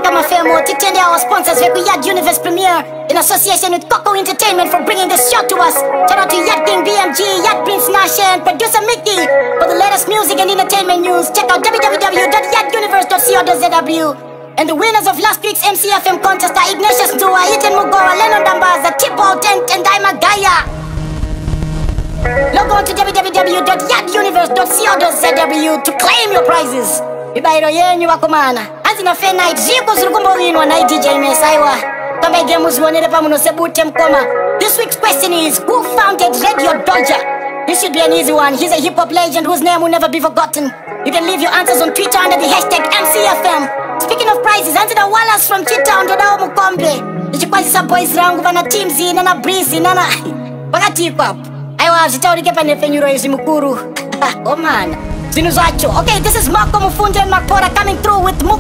kama Femo. Titende our sponsors Veku Yad Universe Premiere in association with Coco Entertainment for bringing this show to us. Shout out to Yad King BMG, Yad Prince Nash and producer Mickey for the latest music and entertainment news. Check out www.yaduniverse.co.zw. And the winners of last week's MCFM contest are Ignatius Dua, Iten Mugora, Lennon Dambaza, Tipo Tent and Daima Gaya. Log on to www.yaduniverse.co.zw to claim your prizes. Ibairo yenyu wakomana Anzina Fair Night Ziko Zulukumbo winwa na DJ Mesaiwa Kamba igemu zuonele pamuno sebute mkoma. This week's question is, who founded Radio Dodger? This should be an easy one. He's a hip-hop legend whose name will never be forgotten. You can leave your answers on Twitter under the hashtag MCFM. Speaking of prizes, Anzina Wallace from Chita Ndodao Mukombe Nichikwazisa boys rangu vana Teamzy nana Breezy nana Wakati hip hop Aiwa zitaurike panefenyuro yuzi mukuru. Oh man Zinuzacho. Okay, this is Marco Mufunde and Makpora coming through with